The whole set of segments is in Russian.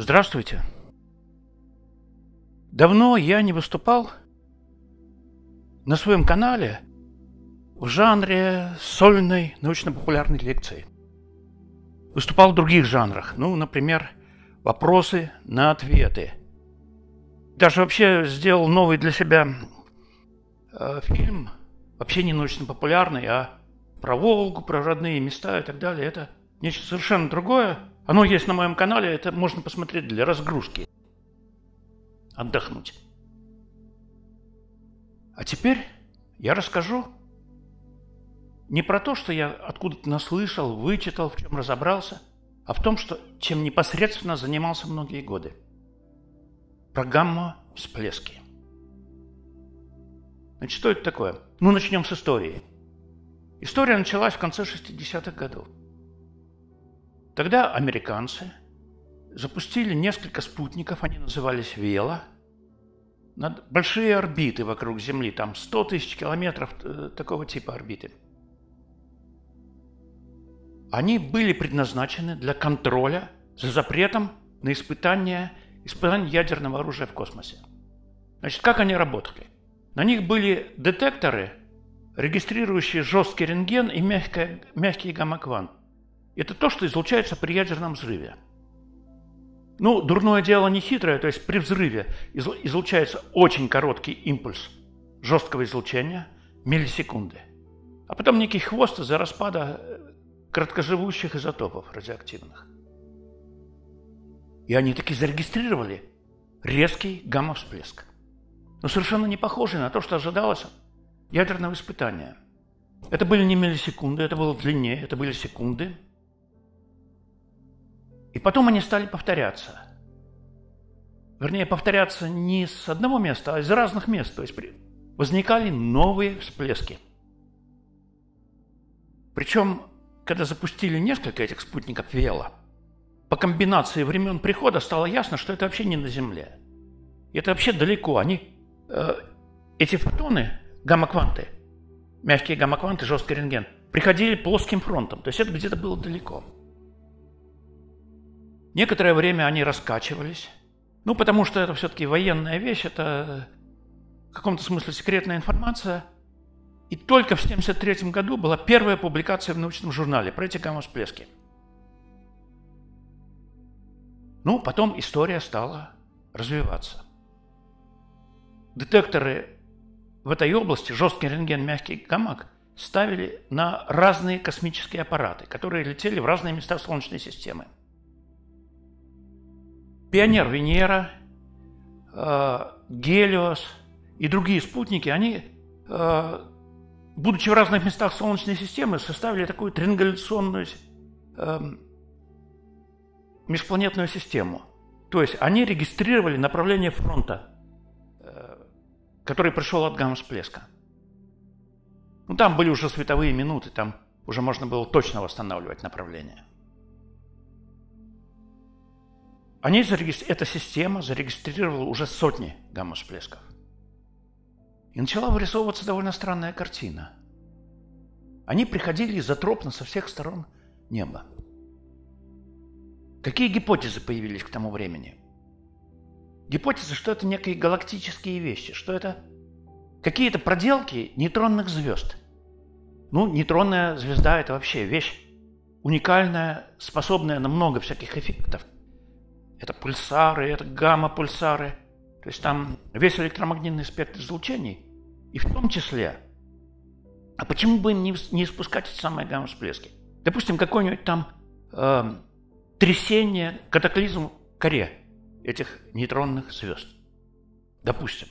Здравствуйте. Давно я не выступал на своем канале в жанре сольной научно-популярной лекции. Выступал в других жанрах, например, вопросы на ответы. Даже вообще сделал новый для себя фильм, вообще не научно-популярный, а про Волгу, про родные места и так далее. Это нечто совершенно другое. Оно есть на моем канале, это можно посмотреть для разгрузки. Отдохнуть. А теперь я расскажу не про то, что я откуда-то наслышал, вычитал, в чем разобрался, а в том, чем непосредственно занимался многие годы. Про гамма-всплески. Значит, что это такое? Начнем с истории. История началась в конце 60-х годов. Тогда американцы запустили несколько спутников, они назывались «Вела», на большие орбиты вокруг Земли, там 100 тысяч километров такого типа орбиты. Они были предназначены для контроля за запретом на испытание ядерного оружия в космосе. Значит, как они работали? На них были детекторы, регистрирующие жесткий рентген и мягкий гамма-квант. Это то, что излучается при ядерном взрыве. Дурное дело не хитрое, то есть при взрыве излучается очень короткий импульс жесткого излучения, миллисекунды. А потом некий хвост из-за распада короткоживущих изотопов радиоактивных. И они таки зарегистрировали резкий гамма-всплеск. Но совершенно не похожий на то, что ожидалось от ядерного испытания. Это были не миллисекунды, это было длиннее, это были секунды. И потом они стали повторяться. Вернее, повторяться не с одного места, а из разных мест. То есть возникали новые всплески. Причем, когда запустили несколько этих спутников Вела, по комбинации времен прихода стало ясно, что это вообще не на Земле. Это вообще далеко. Эти фотоны, гамма-кванты, мягкие гамма-кванты, жесткий рентген, приходили плоским фронтом. То есть это где-то было далеко. Некоторое время они раскачивались, потому что это все-таки военная вещь, это в каком-то смысле секретная информация. И только в 1973 году была первая публикация в научном журнале про эти гамма-всплески. Потом история стала развиваться. Детекторы в этой области, жесткий рентген, мягкий гамма, ставили на разные космические аппараты, которые летели в разные места Солнечной системы. Пионер Венера, Гелиос и другие спутники, они, будучи в разных местах Солнечной системы, составили такую триангуляционную межпланетную систему. То есть они регистрировали направление фронта, который пришел от гамма-всплеска. Там были уже световые минуты, там уже можно было точно восстанавливать направление. Эта система зарегистрировала уже сотни гамма-всплесков. И начала вырисовываться довольно странная картина. Они приходили изотропно со всех сторон неба. Какие гипотезы появились к тому времени? Гипотеза, что это некие галактические вещи, что это какие-то проделки нейтронных звезд. Нейтронная звезда – это вообще вещь уникальная, способная на много всяких эффектов. Это пульсары, это гамма-пульсары. То есть там весь электромагнитный спектр излучений. И в том числе, а почему бы им не испускать эти самые гамма-всплески? Допустим, какое-нибудь там трясение, катаклизм в коре этих нейтронных звезд. Допустим.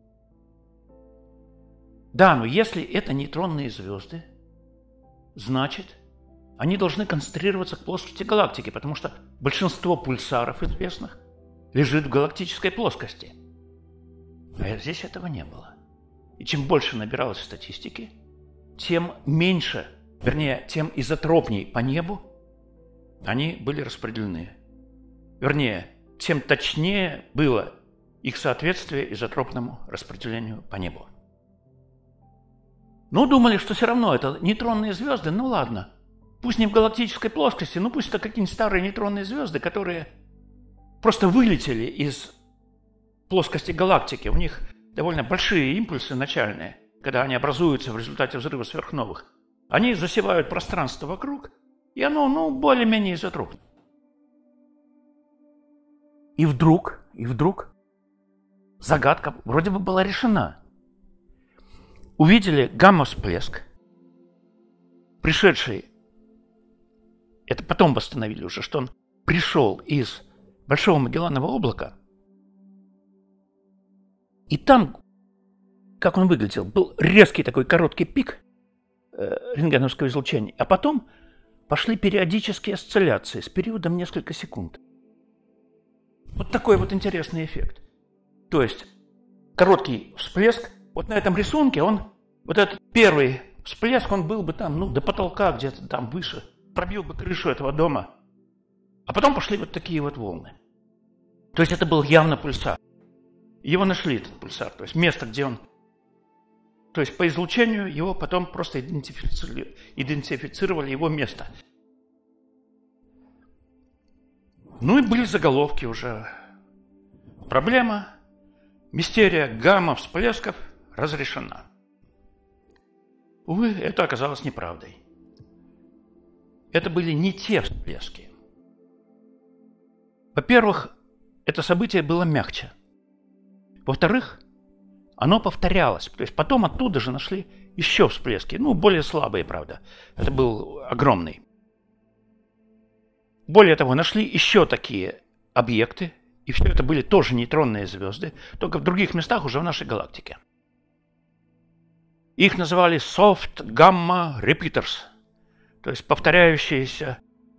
Да, но если это нейтронные звезды, значит, они должны концентрироваться к плоскости галактики, потому что большинство пульсаров известных лежит в галактической плоскости. А здесь этого не было. И чем больше набиралось статистики, тем меньше, тем изотропней по небу они были распределены. Тем точнее было их соответствие изотропному распределению по небу. Думали, что все равно это нейтронные звезды, ладно. Пусть не в галактической плоскости, пусть это какие-нибудь старые нейтронные звезды, которые просто вылетели из плоскости галактики. У них довольно большие импульсы начальные, когда они образуются в результате взрыва сверхновых. Они засевают пространство вокруг, и оно, более-менее изотропно. И вдруг загадка вроде бы была решена. Увидели гамма-всплеск, пришедший, это потом восстановили уже, что он пришел из Большого Магелланового облака. И там, как он выглядел, был резкий такой короткий пик рентгеновского излучения, а потом пошли периодические осцилляции с периодом несколько секунд. Вот такой вот интересный эффект. То есть короткий всплеск, вот на этом рисунке вот этот первый всплеск, он был бы там, до потолка где-то там выше, пробил бы крышу этого дома. А потом пошли вот такие вот волны. То есть это был явно пульсар. Его нашли, этот пульсар, то есть место, где он... То есть по излучению его потом просто идентифицировали его место. Ну и были заголовки уже. Проблема, мистерия гамма-всплесков разрешена. Увы, это оказалось неправдой. Это были не те всплески. Во-первых, это событие было мягче. Во-вторых, оно повторялось. То есть потом оттуда же нашли еще всплески. Более слабые, правда. Это был огромный. Более того, нашли еще такие объекты. И все это были тоже нейтронные звезды, только в других местах уже в нашей галактике. Их называли soft gamma repeaters. То есть повторяющиеся.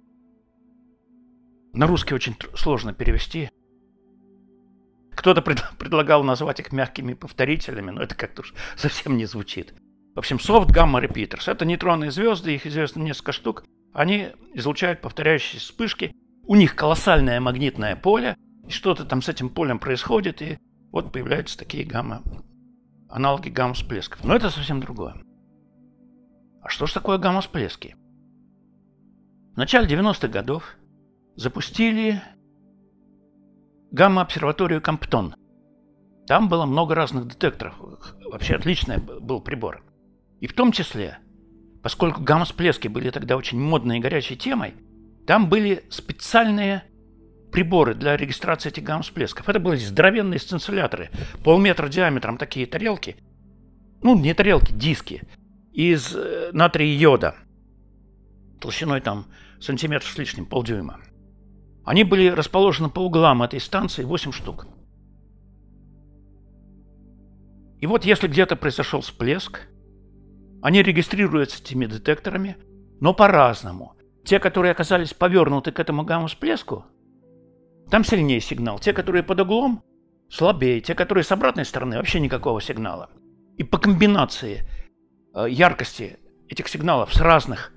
На русский очень сложно перевести. Кто-то предлагал назвать их мягкими повторителями, но это как-то уж совсем не звучит. В общем, soft gamma repeaters – это нейтронные звезды, их известно несколько штук. Они излучают повторяющиеся вспышки. У них колоссальное магнитное поле, и что-то там с этим полем происходит, и вот появляются такие аналоги гамма-всплесков. Но это совсем другое. А что же такое гамма-всплески? В начале 90-х годов запустили гамма-обсерваторию Комптон. Там было много разных детекторов. Вообще отличный был прибор. И в том числе, поскольку гамма-всплески были тогда очень модной и горячей темой, там были специальные приборы для регистрации этих гамма-всплесков. Это были здоровенные сцинцилляторы, полметра диаметром такие тарелки. Не тарелки, диски из натрия и йода. Толщиной там сантиметр с лишним, полдюйма. Они были расположены по углам этой станции, 8 штук. И вот если где-то произошел всплеск, они регистрируются этими детекторами, но по-разному. Те, которые оказались повернуты к этому гамма-всплеску, там сильнее сигнал. Те, которые под углом, слабее. Те, которые с обратной стороны, вообще никакого сигнала. И по комбинации яркости этих сигналов с разных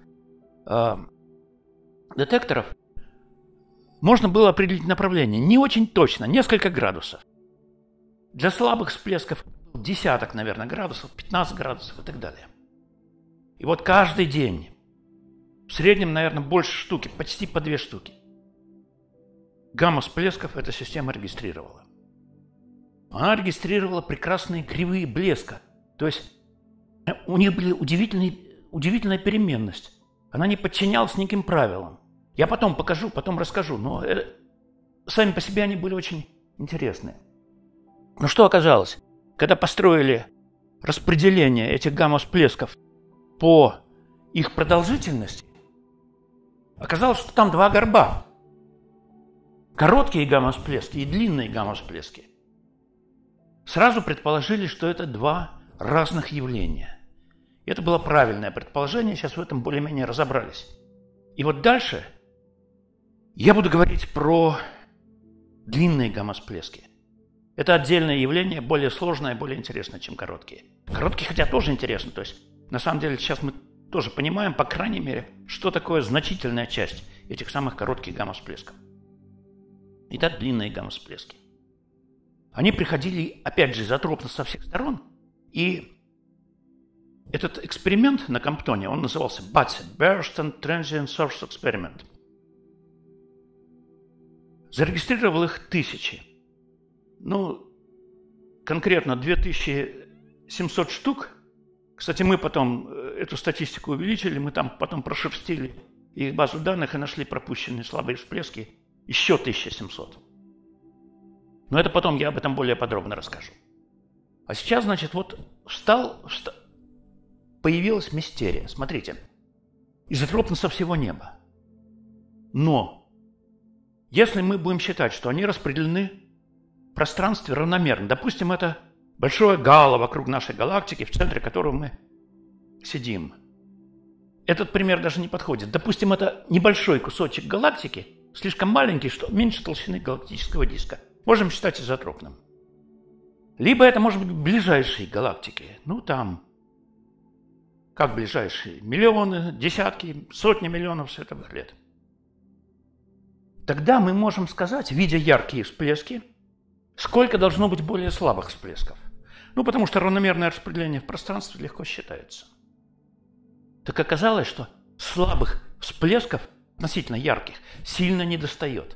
детекторов можно было определить направление. Не очень точно, несколько градусов. Для слабых всплесков десяток, наверное, градусов, 15 градусов и так далее. И вот каждый день, в среднем, наверное, больше штуки, почти по 2 штуки, гамма-всплесков эта система регистрировала. Она регистрировала прекрасные кривые блеска. То есть у них была удивительная переменность. Она не подчинялась никаким правилам. Я потом покажу, потом расскажу, но сами по себе они были очень интересные. Но что оказалось? Когда построили распределение этих гамма-всплесков по их продолжительности, оказалось, что там 2 горба. Короткие гамма-всплески и длинные гамма-всплески. Сразу предположили, что это 2 разных явления. И это было правильное предположение, сейчас в этом более-менее разобрались. И вот дальше я буду говорить про длинные гамма-всплески. Это отдельное явление, более сложное, более интересное, чем короткие. Короткие, хотя тоже интересно. То есть, на самом деле, сейчас мы тоже понимаем, по крайней мере, что такое значительная часть этих самых коротких гамма-всплесков. Итак, длинные гамма-всплески. Они приходили, опять же, изотропно со всех сторон. И этот эксперимент на Комптоне, он назывался BATSE – Burst and Transient Source Experiment. Зарегистрировал их тысячи. Конкретно 2700 штук. Кстати, мы потом эту статистику увеличили, мы там потом прошерстили их базу данных и нашли пропущенные слабые всплески еще 1700. Но это потом я об этом более подробно расскажу. А сейчас, значит, появилась мистерия. Смотрите, изотропно со всего неба. Но если мы будем считать, что они распределены в пространстве равномерно, допустим, это большое гало вокруг нашей галактики, в центре которого мы сидим. Этот пример даже не подходит. Допустим, это небольшой кусочек галактики, слишком маленький, что меньше толщины галактического диска. Можем считать изотропным. Либо это может быть ближайшие галактики. Как ближайшие? Миллионы, десятки, сотни миллионов световых лет. Тогда мы можем сказать, видя яркие всплески, сколько должно быть более слабых всплесков. Потому что равномерное распределение в пространстве легко считается. Так оказалось, что слабых всплесков, относительно ярких, сильно недостает.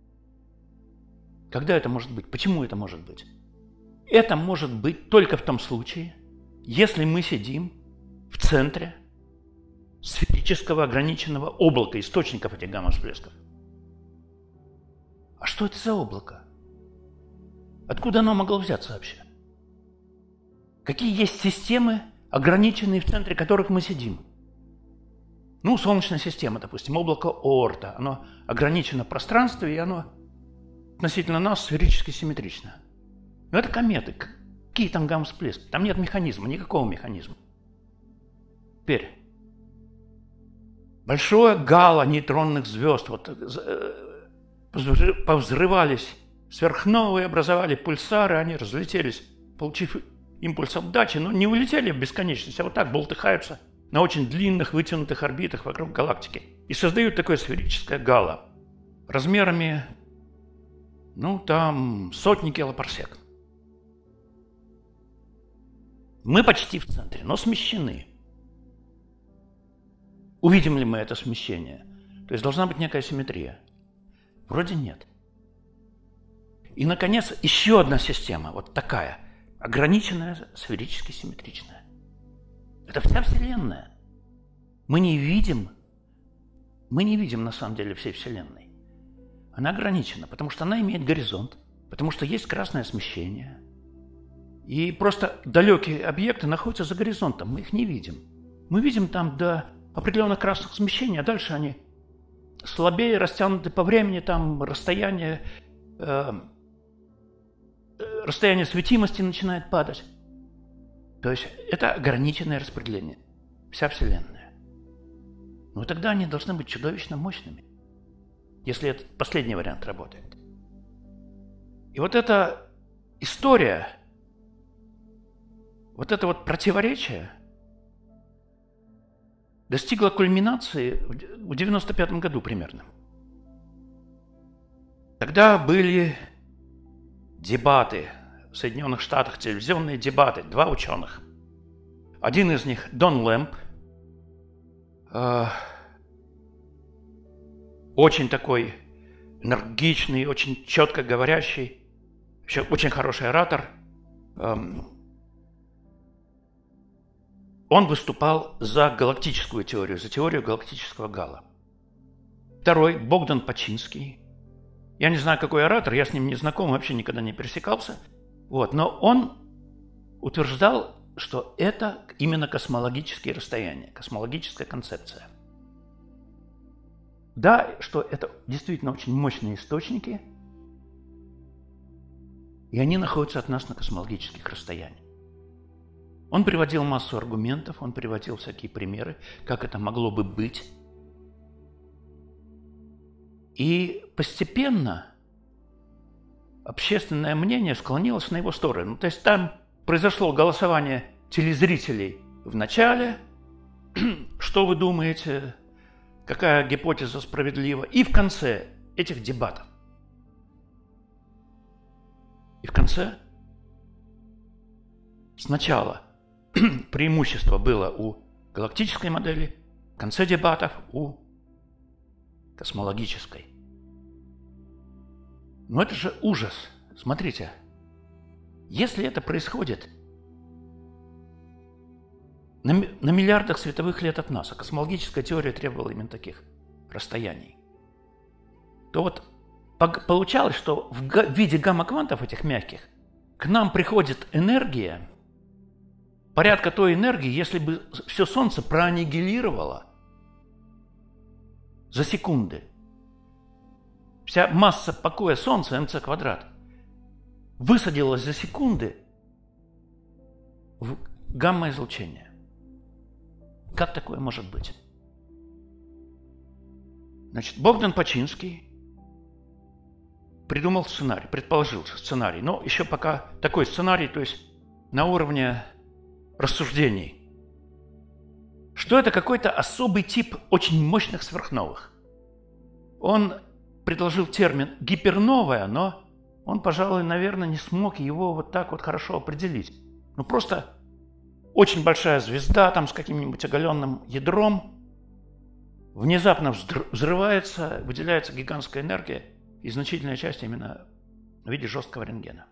Когда это может быть? Почему это может быть? Это может быть только в том случае, если мы сидим в центре сферического ограниченного облака источников этих гамма-всплесков. А что это за облако? Откуда оно могло взяться вообще? Какие есть системы, ограниченные в центре которых мы сидим? Солнечная система, допустим, облако Оорта. Оно ограничено в пространстве, и оно относительно нас сферически симметрично. Но это кометы. Какие там гамма-всплески? Там нет механизма, никакого механизма. Теперь. Большое гало нейтронных звезд повзрывались сверхновые, образовали пульсары, они разлетелись, получив импульс отдачи, но не улетели в бесконечность, а вот так болтыхаются на очень длинных вытянутых орбитах вокруг галактики и создают такое сферическое гало размерами, там сотни килопарсек. Мы почти в центре, но смещены. Увидим ли мы это смещение? То есть должна быть некая симметрия. Вроде нет. И, наконец, еще одна система, вот такая, ограниченная, сферически симметричная. Это вся Вселенная. Мы не видим на самом деле всей Вселенной. Она ограничена, потому что она имеет горизонт, потому что есть красное смещение. И просто далекие объекты находятся за горизонтом, мы их не видим. Мы видим там до определенных красных смещений, а дальше они слабее, растянуты по времени, там расстояние светимости начинает падать. То есть это ограниченное распределение. Вся Вселенная. Но тогда они должны быть чудовищно мощными, если этот последний вариант работает. И вот эта история, вот это вот противоречие достигло кульминации в 1995 году примерно. Тогда были дебаты в Соединенных Штатах, телевизионные дебаты, два ученых. Один из них Дон Лэмп, очень такой энергичный, очень четко говорящий, еще очень хороший оратор. Он выступал за галактическую теорию, за теорию галактического гала. Второй, Богдан Пачинский. Я не знаю, какой оратор, я с ним не знаком, вообще никогда не пересекался. Но он утверждал, что это именно космологические расстояния, космологическая концепция. Да, что это действительно очень мощные источники, и они находятся от нас на космологических расстояниях. Он приводил массу аргументов, он приводил всякие примеры, как это могло бы быть. И постепенно общественное мнение склонилось на его сторону. То есть там произошло голосование телезрителей в начале, что вы думаете, какая гипотеза справедлива, и в конце этих дебатов. И в конце сначала преимущество было у галактической модели, в конце дебатов у космологической. Но это же ужас. Смотрите, если это происходит на миллиардах световых лет от нас, а космологическая теория требовала именно таких расстояний, то вот получалось, что в виде гамма-квантов этих мягких к нам приходит энергия, порядка той энергии, если бы все Солнце проаннигилировало за секунды. Вся масса покоя Солнца, МЦ квадрат, высадилась за секунды в гамма-излучение. Как такое может быть? Значит, Богдан Пачинский придумал сценарий, предположил сценарий, но еще пока такой сценарий, то есть на уровне рассуждений, что это какой-то особый тип очень мощных сверхновых. Он предложил термин гиперновая, но он, пожалуй, наверное, не смог его вот так вот хорошо определить. Ну, просто очень большая звезда там с каким-нибудь оголенным ядром внезапно взрывается, выделяется гигантская энергия, и значительная часть именно в виде жесткого рентгена.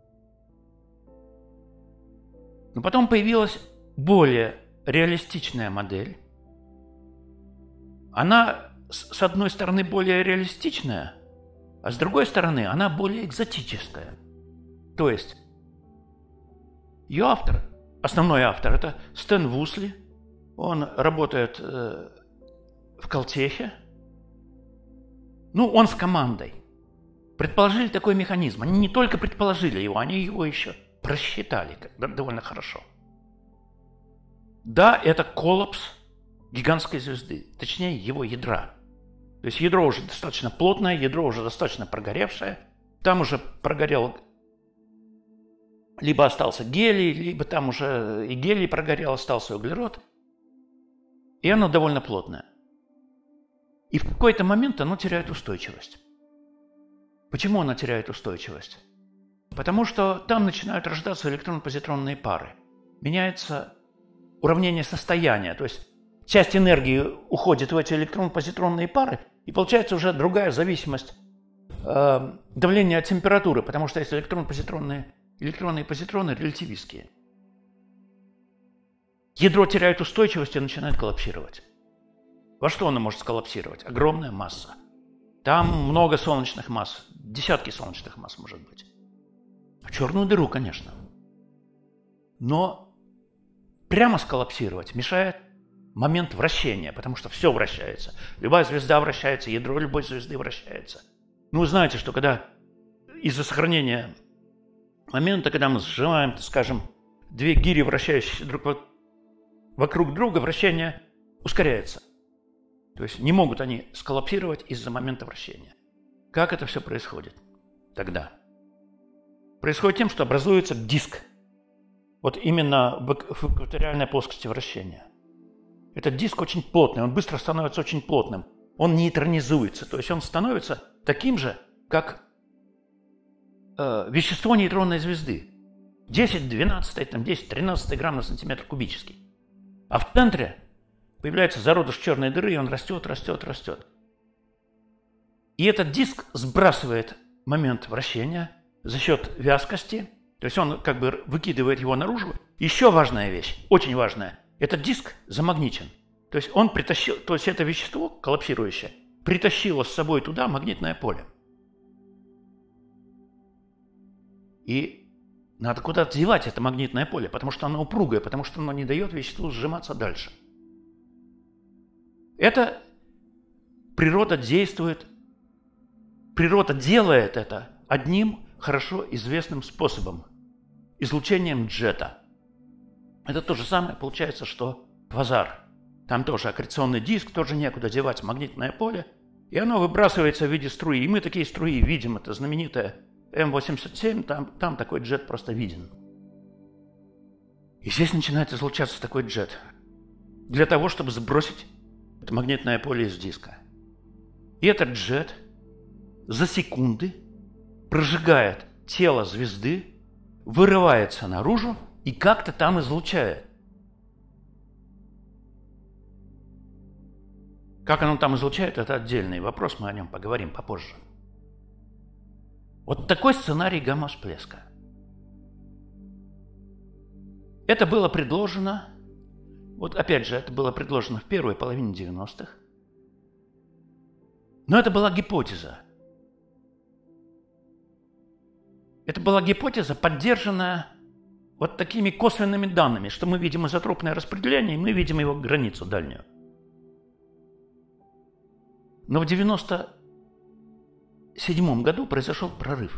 Но потом появилась более реалистичная модель. Она, с одной стороны, более реалистичная, а с другой стороны, она более экзотическая. То есть ее автор, основной автор, это Стэн Вусли. Он работает в Калтехе. Ну, он с командой. Предположили такой механизм. Они не только предположили его, они его еще просчитали довольно хорошо. Да, это коллапс гигантской звезды, точнее его ядра. То есть ядро уже достаточно плотное, ядро уже достаточно прогоревшее. Там уже прогорел, либо остался гелий, либо там уже и гелий прогорел, остался углерод. И оно довольно плотное. И в какой-то момент оно теряет устойчивость. Почему оно теряет устойчивость? Потому что там начинают рождаться электрон-позитронные пары. Меняется уравнение состояния, то есть часть энергии уходит в эти электрон-позитронные пары, и получается уже другая зависимость давления от температуры, потому что есть электроны и позитроны релятивистские. Ядро теряет устойчивость и начинает коллапсировать. Во что оно может сколлапсировать? Огромная масса. Там много солнечных масс, десятки солнечных масс может быть. В черную дыру, конечно. Но прямо сколлапсировать мешает момент вращения, потому что все вращается. Любая звезда вращается, ядро любой звезды вращается. Ну, вы знаете, что когда из-за сохранения момента, когда мы сжимаем, скажем, две гири, вращающиеся вокруг друга, вращение ускоряется. То есть не могут они сколлапсировать из-за момента вращения. Как это все происходит тогда? Происходит тем, что образуется диск. Вот именно в экваториальной плоскости вращения. Этот диск очень плотный, он быстро становится очень плотным. Он нейтронизуется, то есть он становится таким же, как вещество нейтронной звезды. 10-12, там 10-13 грамм на сантиметр кубический. А в центре появляется зародыш черной дыры, и он растет, растет, растет. И этот диск сбрасывает момент вращения за счет вязкости, то есть он как бы выкидывает его наружу. Еще важная вещь, очень важная, этот диск замагничен. То есть он притащил, то есть это вещество коллапсирующее притащило с собой туда магнитное поле. И надо куда-то девать это магнитное поле, потому что оно упругое, потому что оно не дает веществу сжиматься дальше. Это природа действует, природа делает это одним хорошо известным способом – излучением джета. Это то же самое получается, что квазар. Там тоже аккреционный диск, тоже некуда девать магнитное поле, и оно выбрасывается в виде струи. И мы такие струи видим, это знаменитая М87, там такой джет просто виден. И здесь начинает излучаться такой джет для того, чтобы сбросить это магнитное поле из диска. И этот джет за секунды прожигает тело звезды, вырывается наружу и как-то там излучает. Как оно там излучает, это отдельный вопрос, мы о нем поговорим попозже. Вот такой сценарий гамма-всплеска. Это было предложено, вот опять же, это было предложено в первой половине 90-х. Но это была гипотеза. Это была гипотеза, поддержанная вот такими косвенными данными, что мы видим изотропное распределение, и мы видим его границу дальнюю. Но в 1997 году произошел прорыв.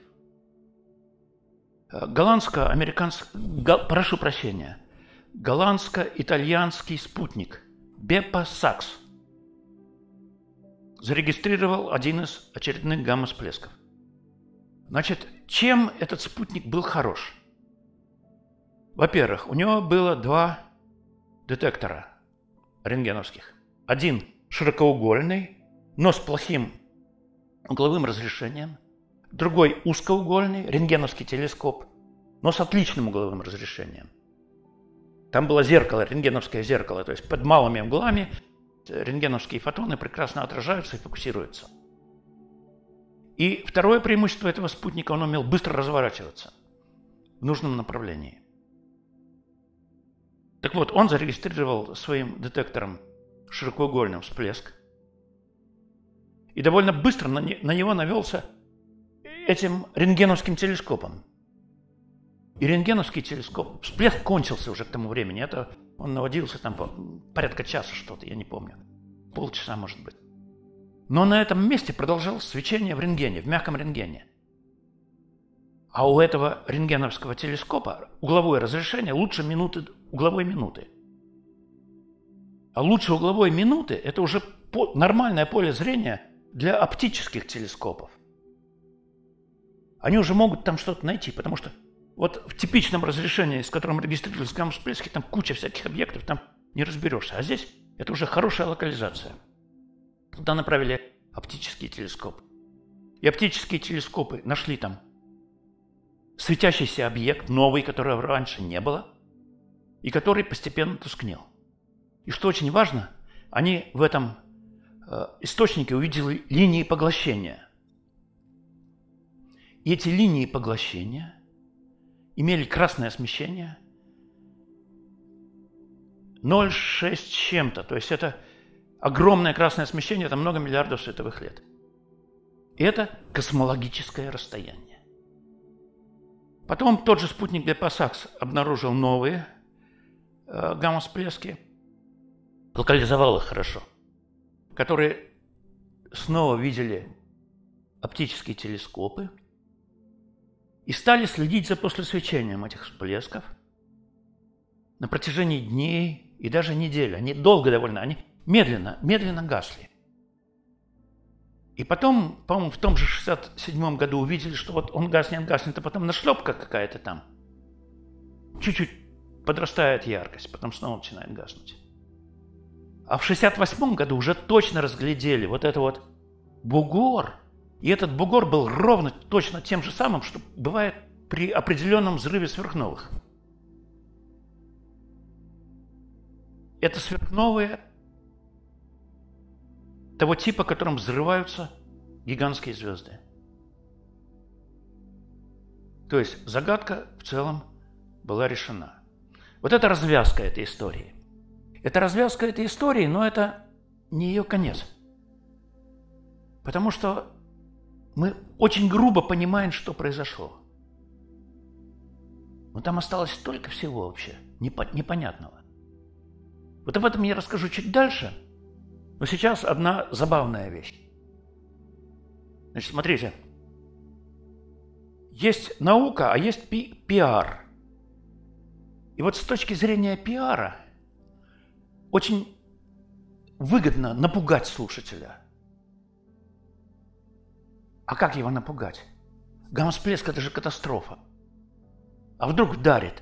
Голландско-итальянский спутник Бепа-Сакс зарегистрировал один из очередных гамма-всплесков. Значит, чем этот спутник был хорош? Во-первых, у него было два детектора рентгеновских. Один широкоугольный, но с плохим угловым разрешением. Другой узкоугольный, рентгеновский телескоп, но с отличным угловым разрешением. Там было зеркало, рентгеновское зеркало, то есть под малыми углами рентгеновские фотоны прекрасно отражаются и фокусируются. И второе преимущество этого спутника, он умел быстро разворачиваться в нужном направлении. Так вот, он зарегистрировал своим детектором широкоугольный всплеск и довольно быстро на него навелся этим рентгеновским телескопом. И рентгеновский телескоп, всплеск кончился уже к тому времени. Это он наводился там порядка часа что-то, я не помню. Полчаса, может быть. Но на этом месте продолжалось свечение в рентгене, в мягком рентгене. А у этого рентгеновского телескопа угловое разрешение лучше угловой минуты. А лучше угловой минуты – это уже нормальное поле зрения для оптических телескопов. Они уже могут там что-то найти, потому что вот в типичном разрешении, с которым регистрируются гамма-всплески, там куча всяких объектов, там не разберешься. А здесь это уже хорошая локализация. Туда направили оптический телескоп. И оптические телескопы нашли там светящийся объект, новый, которого раньше не было, и который постепенно тускнел. И что очень важно, они в этом источнике увидели линии поглощения. И эти линии поглощения имели красное смещение 0,6 с чем-то. То есть это огромное красное смещение, это много миллиардов световых лет. И это космологическое расстояние. Потом тот же спутник Бепа-Сакс обнаружил новые гамма-всплески, локализовал их хорошо, которые снова видели оптические телескопы и стали следить за послесвечением этих всплесков на протяжении дней и даже недель. Они долго довольно, они медленно гасли. И потом, по-моему, в том же 1967 году увидели, что вот он гаснет, а потом нашлепка какая-то там. Чуть-чуть подрастает яркость, потом снова начинает гаснуть. А в 1968 году уже точно разглядели вот это вот бугор. И этот бугор был ровно точно тем же самым, что бывает при определенном взрыве сверхновых. Это сверхновые того типа, которым взрываются гигантские звезды. То есть загадка в целом была решена. Вот это развязка этой истории. Это развязка этой истории, но это не ее конец. Потому что мы очень грубо понимаем, что произошло. Но там осталось столько всего вообще непонятного. Вот об этом я расскажу чуть дальше. Но сейчас одна забавная вещь. Значит, смотрите. Есть наука, а есть пиар. И вот с точки зрения пиара очень выгодно напугать слушателя. А как его напугать? Гамма-всплеск – это же катастрофа. А вдруг вдарит?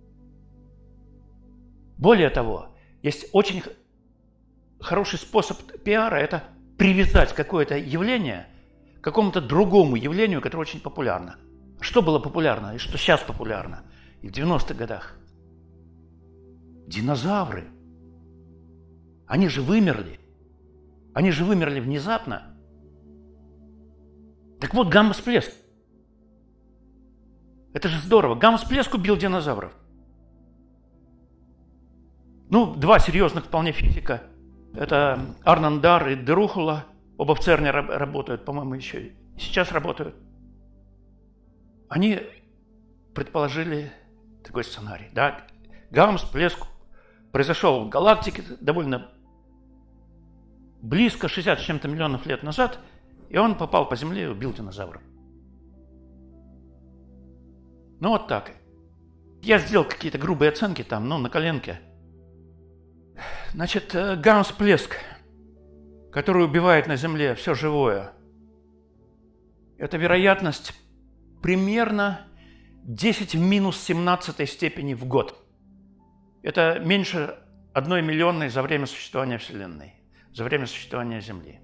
Более того, есть очень хороший способ пиара – это привязать какое-то явление к какому-то другому явлению, которое очень популярно. Что было популярно и что сейчас популярно? И в 90-х годах. Динозавры. Они же вымерли. Они же вымерли внезапно. Так вот, гамма-всплеск. Это же здорово. Гамма-всплеск убил динозавров. Ну, два серьезных вполне физика. Это Арнон Дар и Дерухула. Оба в ЦЕРНе работают, по-моему, еще и сейчас работают. Они предположили такой сценарий. Да? Гамма-всплеск произошел в галактике довольно близко, 60 с чем-то миллионов лет назад, и он попал по Земле и убил динозавров. Ну вот так. Я сделал какие-то грубые оценки там, на коленке. Значит, гамма-всплеск, который убивает на Земле все живое, это вероятность примерно 10 в минус 17 степени в год. Это меньше 1 миллионной за время существования Вселенной, за время существования Земли.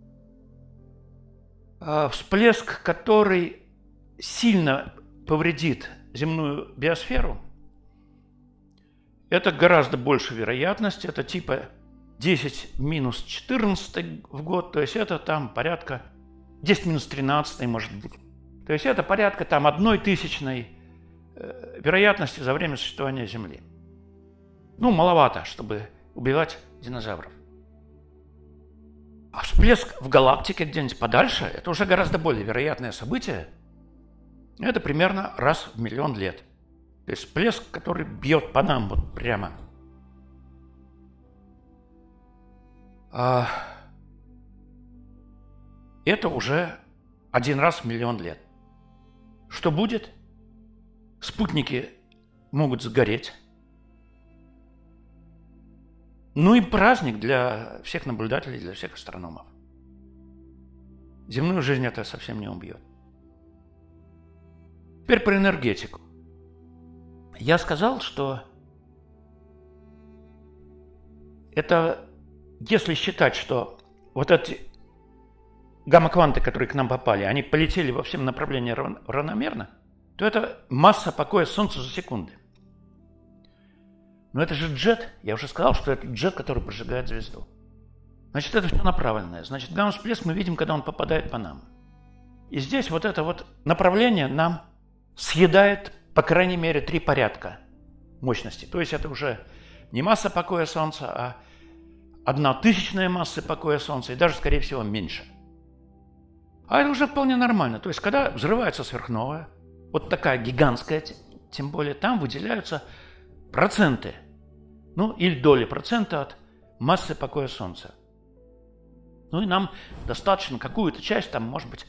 Всплеск, который сильно повредит земную биосферу, это гораздо больше вероятность, это типа 10 в минус 14 в год, то есть это там порядка 10 в минус 13 может быть. То есть это порядка там 1/1000 вероятности за время существования Земли. Ну, маловато, чтобы убивать динозавров. А всплеск в галактике где-нибудь подальше, это уже гораздо более вероятное событие. Это примерно раз в миллион лет. То есть всплеск, который бьет по нам вот прямо. Это уже 1 раз в миллион лет. Что будет? Спутники могут сгореть. Ну и праздник для всех наблюдателей, для всех астрономов. Земную жизнь это совсем не убьет. Теперь про энергетику. Я сказал, что это, если считать, что вот эти гамма-кванты, которые к нам попали, они полетели во всем направлениям равномерно, то это масса покоя Солнца за секунды. Но это же джет. Я уже сказал, что это джет, который прожигает звезду. Значит, это все направленное. Значит, гамма-всплеск мы видим, когда он попадает по нам. И здесь вот это вот направление нам съедает, по крайней мере, 3 порядка мощности. То есть это уже не масса покоя Солнца, а 1/1000 массы покоя Солнца, и даже, скорее всего, меньше. А это уже вполне нормально. То есть, когда взрывается сверхновая, вот такая гигантская, тем более, там выделяются проценты, ну или доли процента от массы покоя Солнца. Ну и нам достаточно какую-то часть, там, может быть,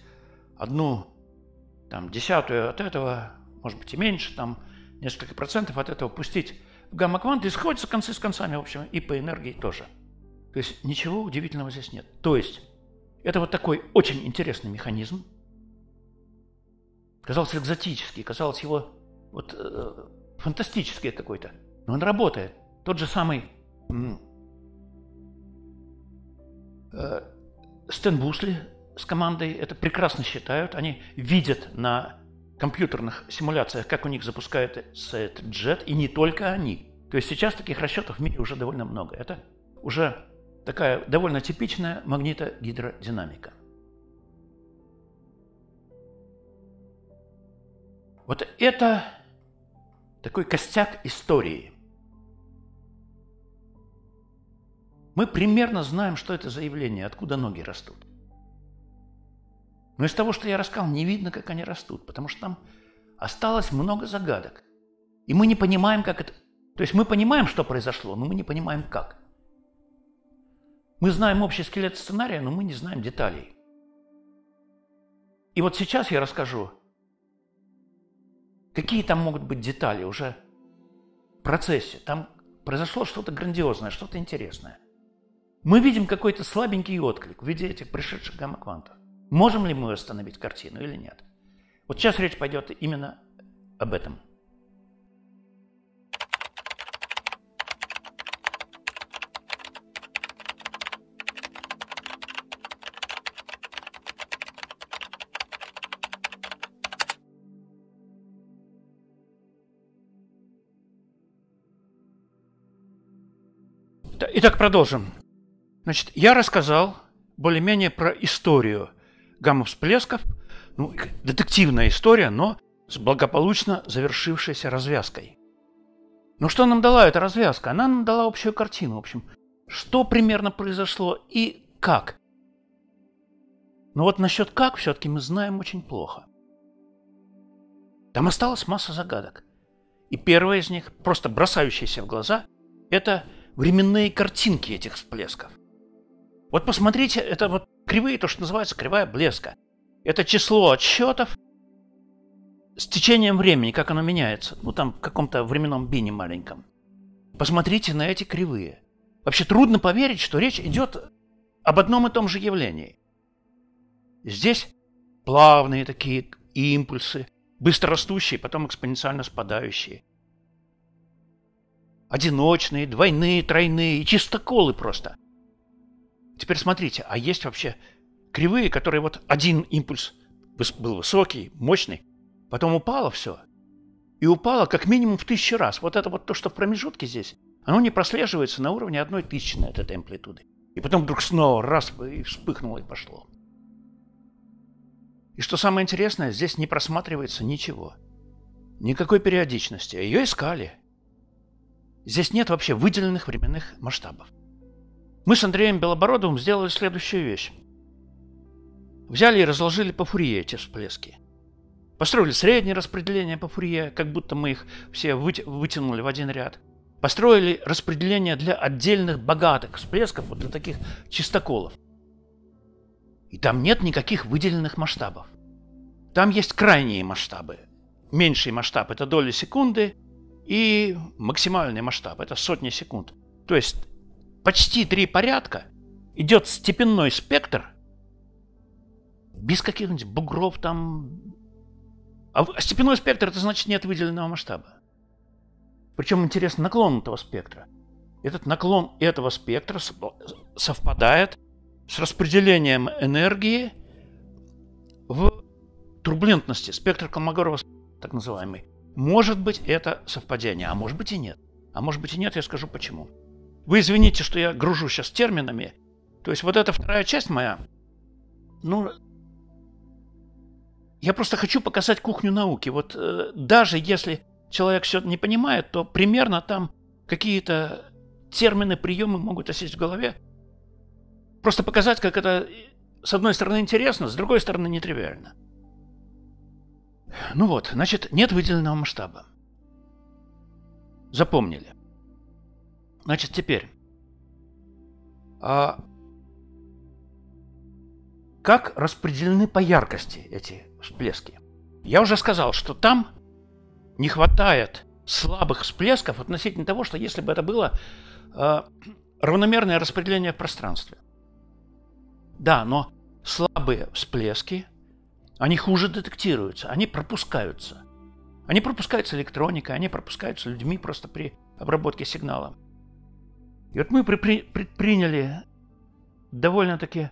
1/10 от этого, может быть и меньше, там несколько процентов от этого пустить в гамма-кванты, и сходятся концы с концами, в общем, и по энергии тоже. То есть ничего удивительного здесь нет. То есть это вот такой очень интересный механизм. Казалось экзотический, казалось его вот фантастический какой-то. Но он работает. Тот же самый Стэн Бусли с командой это прекрасно считают. Они видят на компьютерных симуляциях, как у них запускается этот джет, и не только они. То есть сейчас таких расчетов в мире уже довольно много. Это уже такая довольно типичная магнитогидродинамика. Вот это такой костяк истории. Мы примерно знаем, что это за явление, откуда ноги растут. Но из того, что я рассказал, не видно, как они растут, потому что там осталось много загадок. И мы не понимаем, как это... То есть мы понимаем, что произошло, но мы не понимаем, как. Мы знаем общий скелет сценария, но мы не знаем деталей. И вот сейчас я расскажу, какие там могут быть детали уже в процессе. Там произошло что-то грандиозное, что-то интересное. Мы видим какой-то слабенький отклик в виде этих пришедших гамма-квантов. Можем ли мы остановить картину или нет? Вот сейчас речь пойдет именно об этом. Итак, продолжим. Значит, я рассказал более-менее про историю гамма-всплесков. Ну, детективная история, но с благополучно завершившейся развязкой. Но что нам дала эта развязка? Она нам дала общую картину, в общем, что примерно произошло и как. Но вот насчет как все-таки мы знаем очень плохо. Там осталась масса загадок. И первая из них, просто бросающаяся в глаза, это временные картинки этих всплесков. Вот посмотрите, это вот кривые, то, что называется кривая блеска. Это число отсчетов с течением времени, как оно меняется. Ну, там в каком-то временном бине маленьком. Посмотрите на эти кривые. Вообще трудно поверить, что речь идет об одном и том же явлении. Здесь плавные такие импульсы, быстрорастущие, потом экспоненциально спадающие. Одиночные, двойные, тройные, чистоколы просто. Теперь смотрите, а есть вообще кривые, которые вот один импульс был высокий, мощный, потом упало все. И упало как минимум в 1000 раз. Вот это вот то, что в промежутке здесь, оно не прослеживается на уровне 1/1000 от этой амплитуды. И потом вдруг снова раз и вспыхнуло и пошло. И что самое интересное, здесь не просматривается ничего. Никакой периодичности. Ее искали. Здесь нет вообще выделенных временных масштабов. Мы с Андреем Белобородовым сделали следующую вещь. Взяли и разложили по Фурье эти всплески. Построили среднее распределение по Фурье, как будто мы их все вытянули в один ряд. Построили распределение для отдельных богатых всплесков, вот для таких чистоколов. И там нет никаких выделенных масштабов. Там есть крайние масштабы. Меньший масштаб – это доли секунды, и максимальный масштаб – это сотни секунд. То есть почти 3 порядка идет степенной спектр без каких-нибудь бугров там. А степенной спектр – это значит нет выделенного масштаба. Причем интересно наклон этого спектра. Этот наклон этого спектра совпадает с распределением энергии в турбулентности, спектр Колмогорова, так называемый. Может быть, это совпадение, а может быть и нет. А может быть и нет, я скажу почему. Вы извините, что я гружу сейчас терминами. То есть вот эта вторая часть моя, ну, я просто хочу показать кухню науки. Вот даже если человек все не понимает, то примерно там какие-то термины, приемы могут осесть в голове. Просто показать, как это, с одной стороны, интересно, с другой стороны, нетривиально. Ну вот, значит, нет выделенного масштаба. Запомнили. Значит, теперь. Как распределены по яркости эти всплески? Я уже сказал, что там не хватает слабых всплесков относительно того, что если бы это было равномерное распределение в пространстве. Да, но слабые всплески, они хуже детектируются, они пропускаются. Они пропускаются электроникой, они пропускаются людьми просто при обработке сигнала. И вот мы предприняли довольно-таки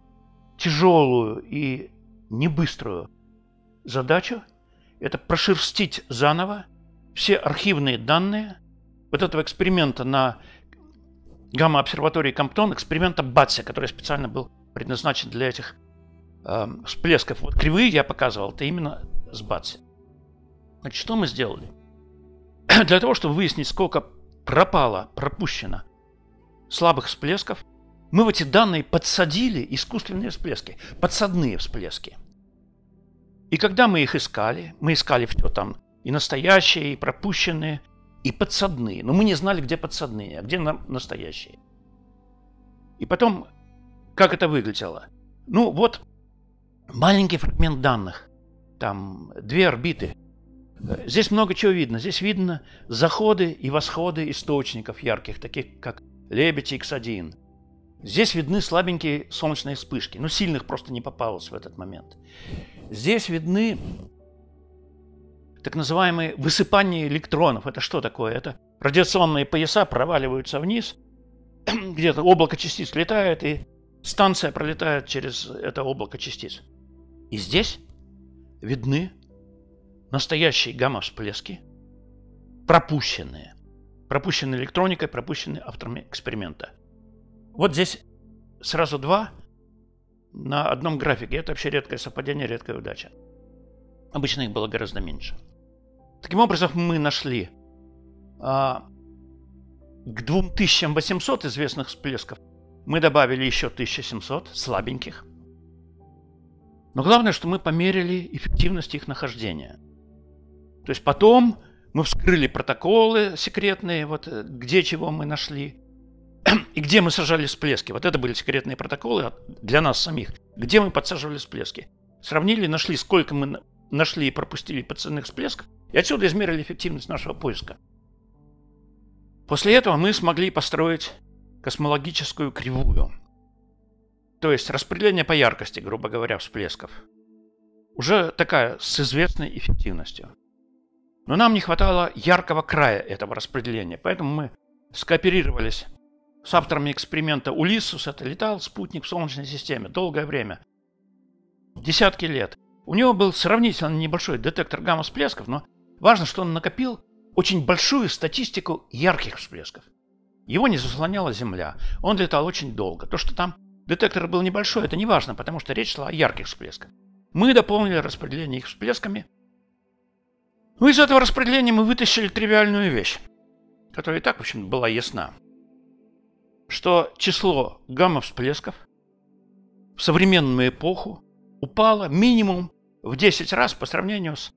тяжелую и небыструю задачу. Это прошерстить заново все архивные данные вот этого эксперимента на гамма-обсерватории Комптон, эксперимента Батси, который специально был предназначен для этих всплесков. Вот кривые я показывал, это именно с Батси. Значит, что мы сделали? Для того, чтобы выяснить, сколько пропущено слабых всплесков, мы в эти данные подсадили искусственные всплески, подсадные всплески. И когда мы их искали, мы искали все там, и настоящие, и пропущенные, и подсадные. Но мы не знали, где подсадные, а где настоящие. И потом, как это выглядело? Ну, вот маленький фрагмент данных. Там 2 орбиты. Здесь много чего видно. Здесь видно заходы и восходы источников ярких, таких как Лебедь и X1. Здесь видны слабенькие солнечные вспышки. Ну, сильных просто не попалось в этот момент. Здесь видны так называемые высыпания электронов. Это что такое? Это радиационные пояса проваливаются вниз, где-то облако частиц летает, и станция пролетает через это облако частиц. И здесь видны настоящие гамма-всплески, пропущенные электроникой, пропущенные авторами эксперимента. Вот здесь сразу 2 на одном графике. Это вообще редкое совпадение, редкая удача. Обычно их было гораздо меньше. Таким образом, мы нашли к 2800 известных всплесков мы добавили еще 1700 слабеньких. Но главное, что мы померили эффективность их нахождения. То есть потом мы вскрыли протоколы секретные, вот где чего мы нашли, и где мы сажали всплески. Вот это были секретные протоколы для нас самих, где мы подсаживали всплески. Сравнили, нашли, сколько мы нашли и пропустили подсадных всплесков, и отсюда измерили эффективность нашего поиска. После этого мы смогли построить космологическую кривую. То есть распределение по яркости, грубо говоря, всплесков. Уже такая с известной эффективностью. Но нам не хватало яркого края этого распределения. Поэтому мы скооперировались с авторами эксперимента Улиссус. Это летал спутник в Солнечной системе долгое время. Десятки лет. У него был сравнительно небольшой детектор гамма-всплесков, но важно, что он накопил очень большую статистику ярких всплесков. Его не заслоняла Земля. Он летал очень долго. То, что там детектор был небольшой, это не важно, потому что речь шла о ярких всплесках. Мы дополнили распределение их всплесками. Ну, из этого распределения мы вытащили тривиальную вещь, которая и так, в общем, была ясна. Что число гамма-всплесков в современную эпоху упало минимум в 10 раз по сравнению с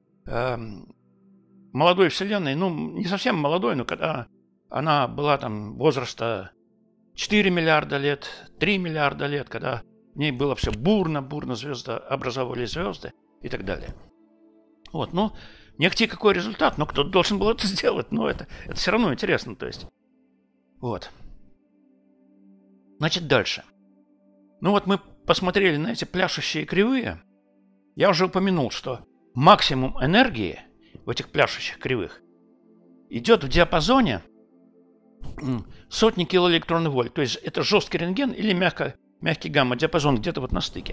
молодой Вселенной. Ну, не совсем молодой, но когда она была там возраста 4 миллиарда лет, 3 миллиарда лет, когда в ней было все бурно, звезды образовывали звезды и так далее. Вот, ну, нехти какой результат, но кто-то должен был это сделать, но это все равно интересно, то есть. Вот. Значит, дальше. Ну вот мы посмотрели на эти пляшущие кривые. Я уже упомянул, что максимум энергии в этих пляшущих кривых идет в диапазоне сотни килоэлектронвольт. То есть это жесткий рентген или мягкий гамма-диапазон где-то вот на стыке.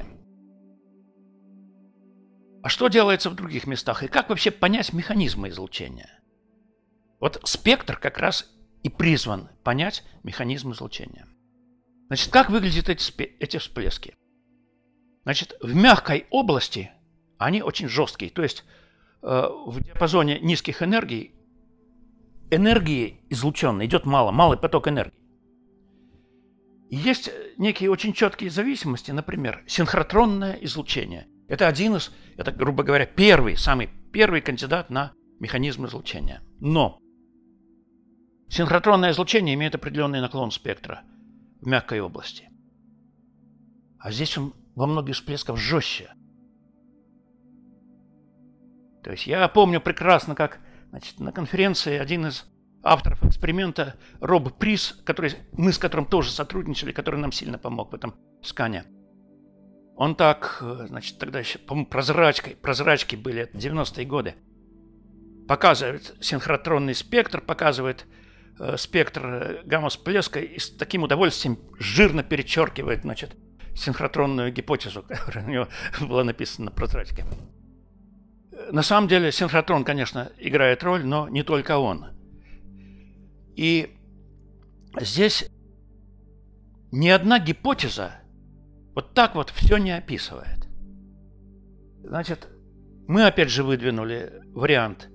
А что делается в других местах? И как вообще понять механизмы излучения? Вот спектр как раз и призван понять механизм излучения. Значит, как выглядят эти всплески? Значит, в мягкой области они очень жесткие. То есть в диапазоне низких энергий энергии излученной идет мало, малый поток энергии. И есть некие очень четкие зависимости, например, синхротронное излучение. Это это, грубо говоря, самый первый кандидат на механизм излучения. Но синхротронное излучение имеет определенный наклон спектра в мягкой области. А здесь он во многих всплесках жестче. То есть я помню прекрасно, как на конференции один из авторов эксперимента, Роб Прис, мы с которым тоже сотрудничали, который нам сильно помог в этом скане. Он так, тогда еще, по-моему, прозрачки были, это 90-е годы, показывает синхротронный спектр, показывает спектр гамма-всплеска и с таким удовольствием жирно перечеркивает, синхротронную гипотезу, которая у него была написана на прозрачке. На самом деле синхротрон, конечно, играет роль, но не только он. И здесь ни одна гипотеза вот так вот все не описывает. Значит, мы опять же выдвинули вариант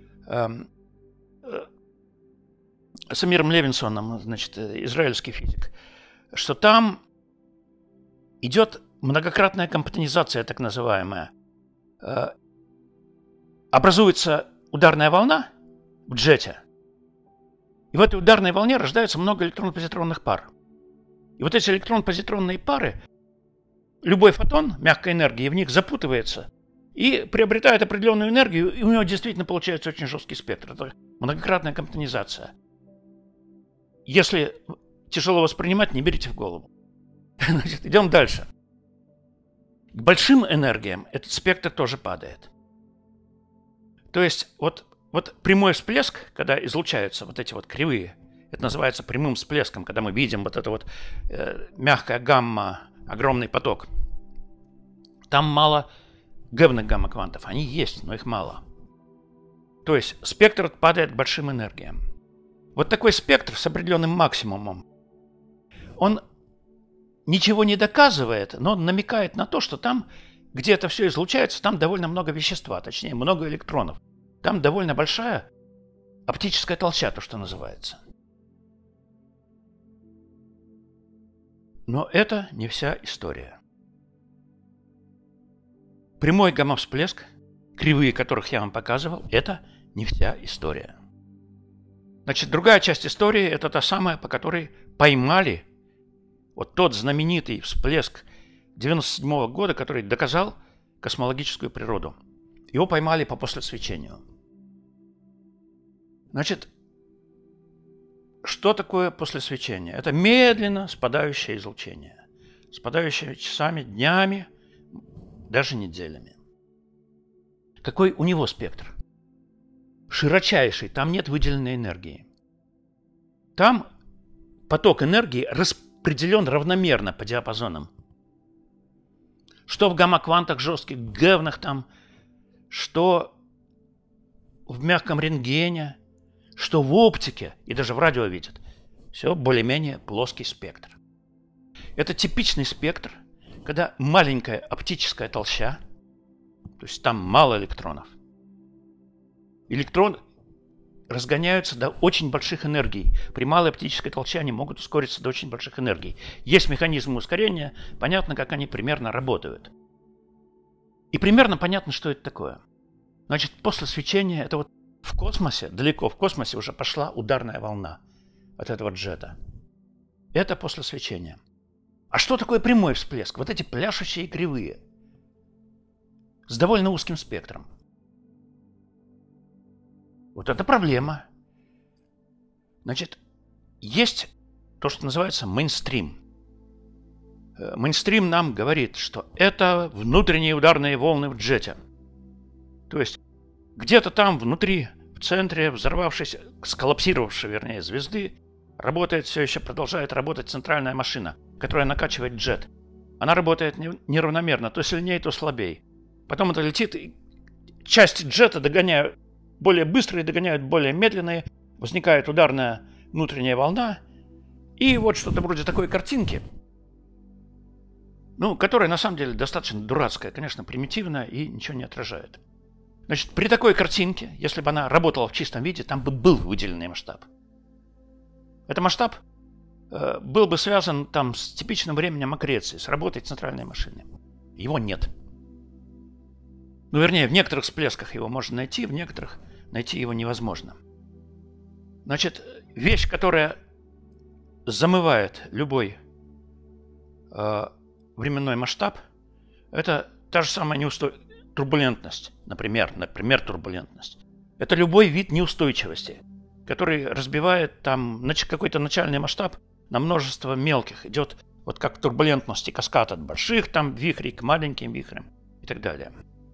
с Амиром Левинсоном, израильский физик, что там идет многократная компактизация, так называемая. Образуется ударная волна в джете, и в этой ударной волне рождается много электрон-позитронных пар. И вот эти электрон-позитронные пары, любой фотон мягкой энергии в них запутывается и приобретает определенную энергию, и у него действительно получается очень жесткий спектр. Это многократная компактизация. Если тяжело воспринимать, не берите в голову. Значит, идем дальше. К большим энергиям этот спектр тоже падает. То есть вот прямой всплеск, когда излучаются вот эти вот кривые, это называется прямым всплеском, когда мы видим вот это вот мягкая гамма, огромный поток. Там мало гэвных гамма-квантов. Они есть, но их мало. То есть спектр падает к большим энергиям. Вот такой спектр с определенным максимумом, он ничего не доказывает, но намекает на то, что там где это все излучается, там довольно много вещества, точнее, много электронов. Там довольно большая оптическая толща, то, что называется. Но это не вся история. Прямой гамма-всплеск, кривые которых я вам показывал, это не вся история. Значит, другая часть истории – это та самая, по которой поймали вот тот знаменитый всплеск 1997 года, который доказал космологическую природу. Его поймали по послесвечению. Значит, что такое послесвечение? Это медленно спадающее излучение, спадающее часами, днями, даже неделями. Какой у него спектр? Широчайший, там нет выделенной энергии. Там поток энергии распределен равномерно по диапазонам. Что в гамма-квантах жестких, гевнах там, что в мягком рентгене, что в оптике и даже в радио видят. Все более-менее плоский спектр. Это типичный спектр, когда маленькая оптическая толща, то есть там мало электронов. Электроны разгоняются до очень больших энергий. При малой оптической толще они могут ускориться до очень больших энергий. Есть механизмы ускорения, понятно, как они примерно работают. И примерно понятно, что это такое. Значит, после свечения это вот в космосе, далеко в космосе уже пошла ударная волна от этого джета. Это после свечения. А что такое прямой всплеск? Вот эти пляшущие кривые с довольно узким спектром. Вот это проблема. Значит, есть то, что называется мейнстрим. Мейнстрим нам говорит, что это внутренние ударные волны в джете. То есть где-то там внутри, в центре взорвавшейся, сколлапсировавшей, вернее, звезды, работает все еще, продолжает работать центральная машина, которая накачивает джет. Она работает неравномерно, то сильнее, то слабее. Потом это летит, и части джета догоняют более быстрые, догоняют более медленные, возникает ударная внутренняя волна, и вот что-то вроде такой картинки, которая на самом деле достаточно дурацкая, конечно, примитивная и ничего не отражает. Значит, при такой картинке, если бы она работала в чистом виде, там бы был выделенный масштаб. Этот масштаб был бы связан там с типичным временем аккреции, с работой центральной машины. Его нет. Вернее, в некоторых всплесках его можно найти, в некоторых найти его невозможно. Значит, вещь, которая замывает любой временной масштаб, это та же самая турбулентность, например, турбулентность. Это любой вид неустойчивости, который разбивает там какой-то начальный масштаб на множество мелких. Идет вот как в турбулентности каскад от больших там вихрей к маленьким вихрям и так далее.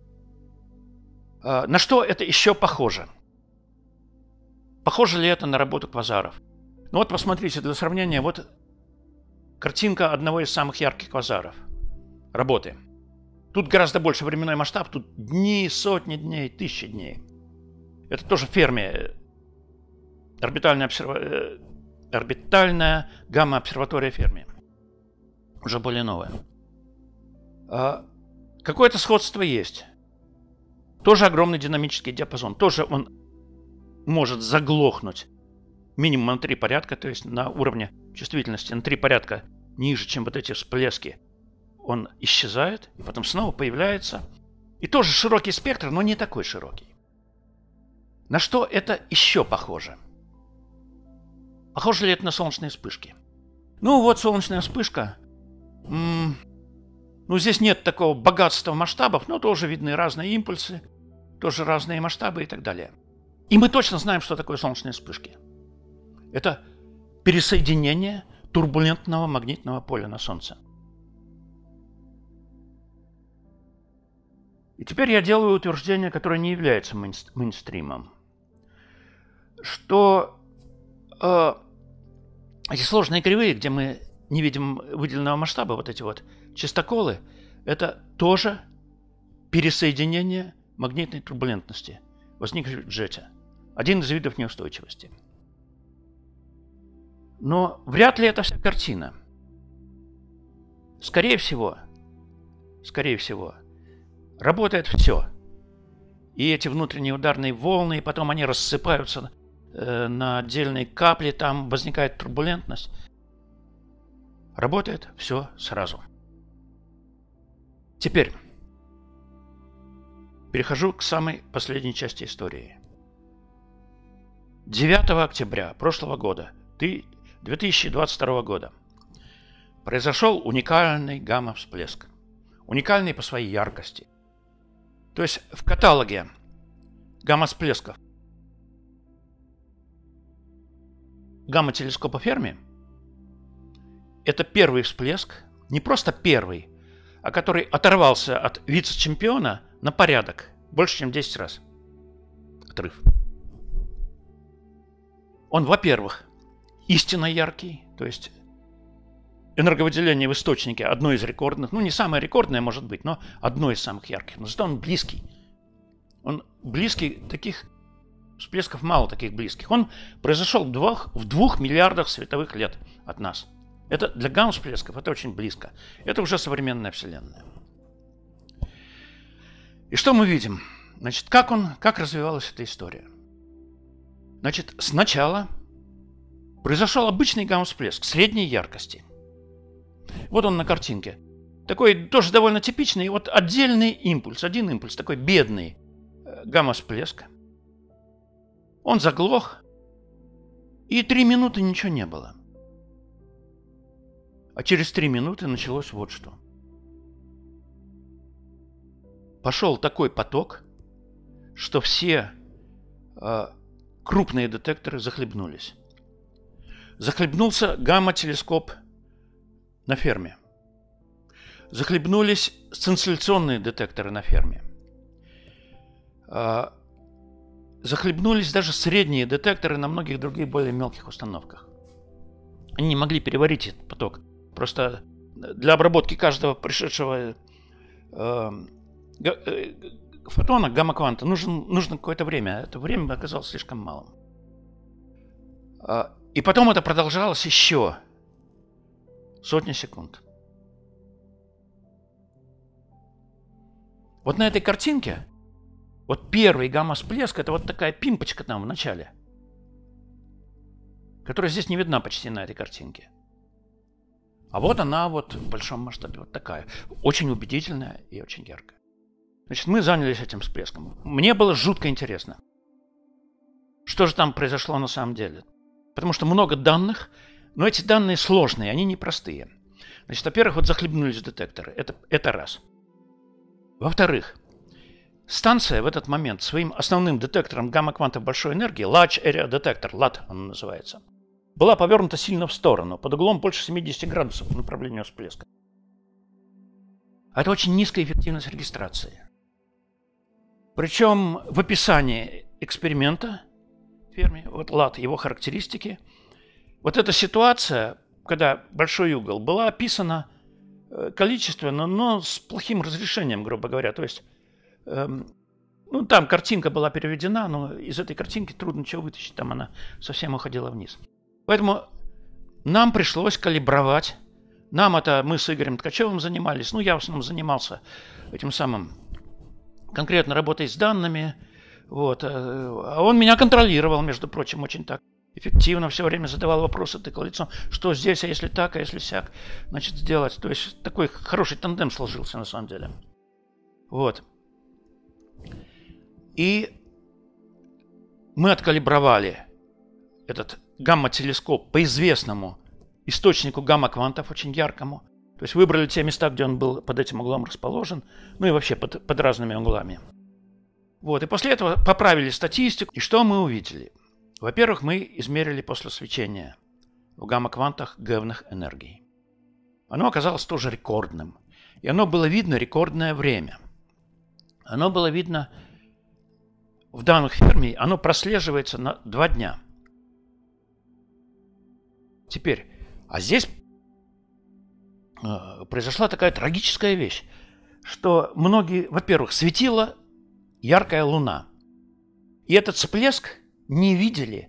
На что это еще похоже? Похоже ли это на работу квазаров? Вот посмотрите, для сравнения, вот картинка одного из самых ярких квазаров работы. Тут гораздо больше временной масштаб, тут дни, сотни дней, тысячи дней. Это тоже Ферми, орбитальная гамма-обсерватория Ферми. Уже более новая. Какое-то сходство есть. Тоже огромный динамический диапазон. Тоже он может заглохнуть минимум на 3 порядка, то есть на уровне чувствительности на 3 порядка ниже, чем вот эти всплески. Он исчезает и потом снова появляется. И тоже широкий спектр, но не такой широкий. На что это еще похоже? Похоже ли это на солнечные вспышки? Вот солнечная вспышка. Здесь нет такого богатства масштабов, но тоже видны разные импульсы, тоже разные масштабы и так далее. И мы точно знаем, что такое солнечные вспышки. Это пересоединение турбулентного магнитного поля на Солнце. И теперь я делаю утверждение, которое не является мейнстримом. Что эти сложные кривые, где мы не видим выделенного масштаба, вот эти вот чистоколы, это тоже пересоединение магнитной турбулентности, возникшей в джете. Один из видов неустойчивости. Но вряд ли это вся картина. Скорее всего, работает все. И эти внутренние ударные волны, и потом они рассыпаются на отдельные капли, там возникает турбулентность. Работает все сразу. Теперь перехожу к самой последней части истории. 9 октября прошлого года, 2022 года, произошел уникальный гамма-всплеск. Уникальный по своей яркости. То есть в каталоге гамма-всплесков гамма-телескопа Ферми это первый всплеск, не просто первый, а который оторвался от вице-чемпиона на порядок, больше, чем 10 раз. Отрыв. Он, во-первых, истинно яркий, то есть энерговыделение в источнике одно из рекордных, ну не самое рекордное может быть, но одно из самых ярких, но зато он близкий. Он близкий, таких всплесков мало таких близких. Он произошел в 2 миллиардах световых лет от нас. Это для гамма-всплесков это очень близко. Это уже современная Вселенная. И что мы видим? Значит, как развивалась эта история? Значит, сначала произошел обычный гамма-всплеск средней яркости. Вот он на картинке. Такой тоже довольно типичный. Вот отдельный импульс, один импульс, такой бедный гамма-всплеск. Он заглох, и 3 минуты ничего не было. А через 3 минуты началось вот что. Пошел такой поток, что все крупные детекторы захлебнулись. Захлебнулся гамма-телескоп на Ферми. Захлебнулись сцинцилляционные детекторы на Ферми. Захлебнулись даже средние детекторы на многих других более мелких установках. Они не могли переварить этот поток. Просто для обработки каждого пришедшего фотона, гамма-кванта, нужно какое-то время. Это время оказалось слишком малым. И потом это продолжалось еще сотни секунд. Вот на этой картинке, вот первый гамма-всплеск, это вот такая пимпочка там в начале, которая здесь не видна почти на этой картинке. А вот она вот в большом масштабе вот такая. Очень убедительная и очень яркая. Значит, мы занялись этим всплеском. Мне было жутко интересно, что же там произошло на самом деле. Потому что много данных, но эти данные сложные, они непростые. Значит, во-первых, вот захлебнулись детекторы. Это раз. Во-вторых, станция в этот момент своим основным детектором гамма-квантов большой энергии, Large Area Detector, LAT он называется, была повернута сильно в сторону, под углом больше 70 градусов по направлению всплеска. Это очень низкая эффективность регистрации. Причем в описании эксперимента Ферми, вот LAT, его характеристики, вот эта ситуация, когда большой угол, была описана количественно, но с плохим разрешением, грубо говоря. То есть, ну, там картинка была переведена, но из этой картинки трудно чего вытащить, там она совсем уходила вниз. Поэтому нам пришлось калибровать. Мы с Игорем Ткачевым занимались, ну, я в основном занимался этим самым, конкретно работой с данными. Вот. А он меня контролировал, между прочим, очень так эффективно, все время задавал вопросы, тыкал лицом, что здесь, а если так, а если сяк, значит, сделать. То есть такой хороший тандем сложился на самом деле. Вот. И мы откалибровали этот гамма-телескоп по известному источнику гамма-квантов, очень яркому. То есть выбрали те места, где он был под этим углом расположен, ну и вообще под разными углами. Вот. И после этого поправили статистику. И что мы увидели? Во-первых, мы измерили после свечения в гамма-квантах гэвных энергий. Оно оказалось тоже рекордным. И оно было видно рекордное время. Оно было видно в данных Ферми, оно прослеживается на 2 дня. Теперь, а здесь произошла такая трагическая вещь, что многие, во-первых, светила яркая луна. И этот всплеск не видели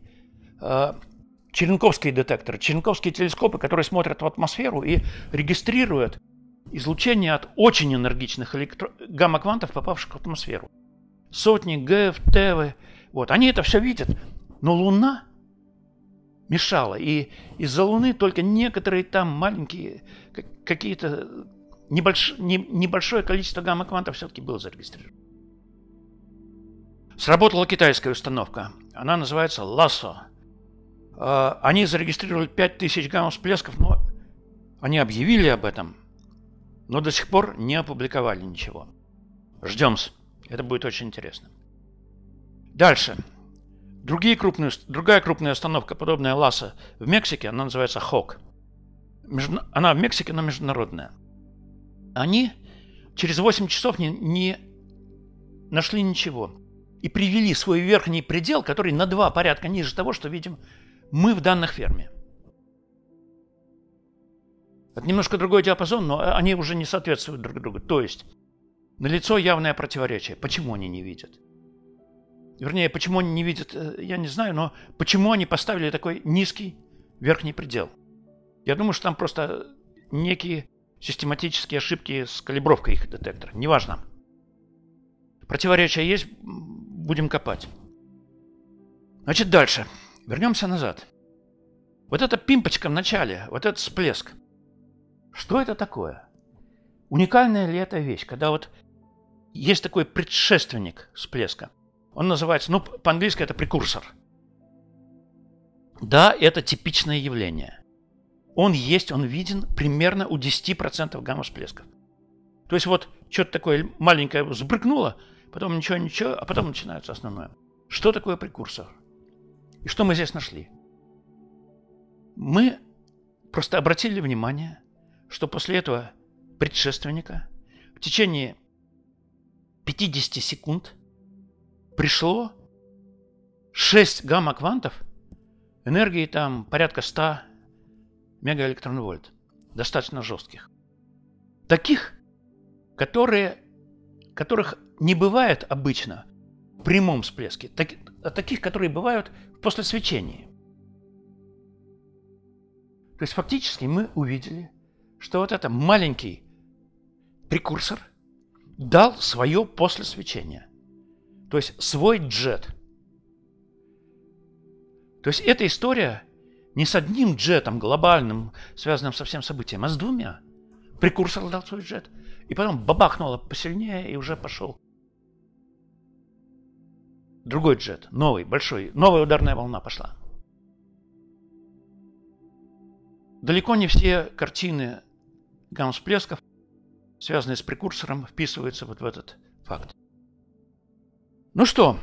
черенковские детекторы, черенковские телескопы, которые смотрят в атмосферу и регистрируют излучение от очень энергичных гамма-квантов, попавших в атмосферу. Сотни ГЭВ, ТЭВы. Вот. Они это все видят, но Луна мешала. И из-за Луны только некоторые там маленькие, какие-то небольшое количество гамма-квантов все-таки было зарегистрировано. Сработала китайская установка. Она называется LASSO. Они зарегистрировали 5000 гамма-всплесков, но они объявили об этом, но до сих пор не опубликовали ничего. Ждем-с. Это будет очень интересно. Дальше. Другая крупная установка, подобная LASSO, в Мексике, она называется HAWC. Она в Мексике, но международная. Они через 8 часов не нашли ничего. И привели свой верхний предел, который на 2 порядка ниже того, что видим мы в данных ферме. Это немножко другой диапазон, но они уже не соответствуют друг другу. То есть налицо явное противоречие. Почему они не видят? Вернее, почему они не видят, я не знаю, но почему они поставили такой низкий верхний предел? Я думаю, что там просто некие систематические ошибки с калибровкой их детектора. Неважно. Противоречия есть, будем копать. Значит, дальше. Вернемся назад. Вот эта пимпочка в начале, вот этот всплеск. Что это такое? Уникальная ли это вещь, когда вот есть такой предшественник всплеска? Он называется, ну, по-английски это прекурсор. Да, это типичное явление. Он есть, он виден примерно у 10% гамма-всплесков. То есть вот что-то такое маленькое взбрыкнуло, потом ничего, а потом начинается основное. Что такое прекурсор? И что мы здесь нашли? Мы просто обратили внимание, что после этого предшественника в течение 50 секунд пришло 6 гамма-квантов энергии там порядка 100 мегаэлектронвольт. Достаточно жестких. Таких, которых не бывает обычно в прямом всплеске, а таких, которые бывают после свечения. То есть фактически мы увидели, что вот этот маленький прекурсор дал свое после свечения. То есть свой джет. То есть эта история не с одним джетом глобальным, связанным со всем событием, а с 2. Прекурсор дал свой джет. И потом бабахнуло посильнее, и уже пошел другой джет, новый, большой, новая ударная волна пошла. Далеко не все картины гамма-всплесков, связанные с прекурсором, вписываются вот в этот факт. Ну что,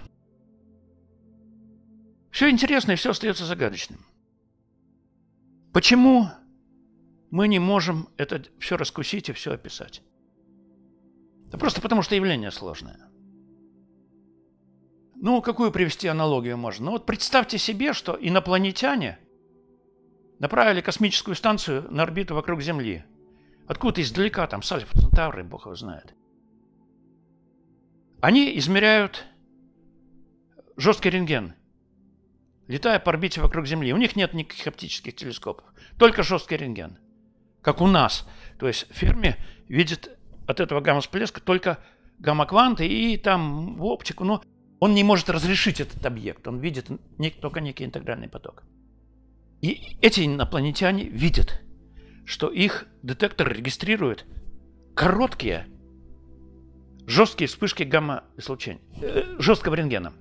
все интересно и все остается загадочным. Почему мы не можем это все раскусить и все описать? Да просто потому, что явление сложное. Ну, какую привести аналогию можно? Ну вот представьте себе, что инопланетяне направили космическую станцию на орбиту вокруг Земли. Откуда-то издалека, там, с Альфа Центавры, бог его знает. Они измеряют жесткий рентген, летая по орбите вокруг Земли. У них нет никаких оптических телескопов, только жесткий рентген. Как у нас. То есть Ферми видит от этого гамма-всплеска только гамма-кванты и там в оптику. Но он не может разрешить этот объект. Он видит только некий интегральный поток. И эти инопланетяне видят, что их детектор регистрирует короткие, жесткие вспышки гамма-излучения, жесткого рентгена.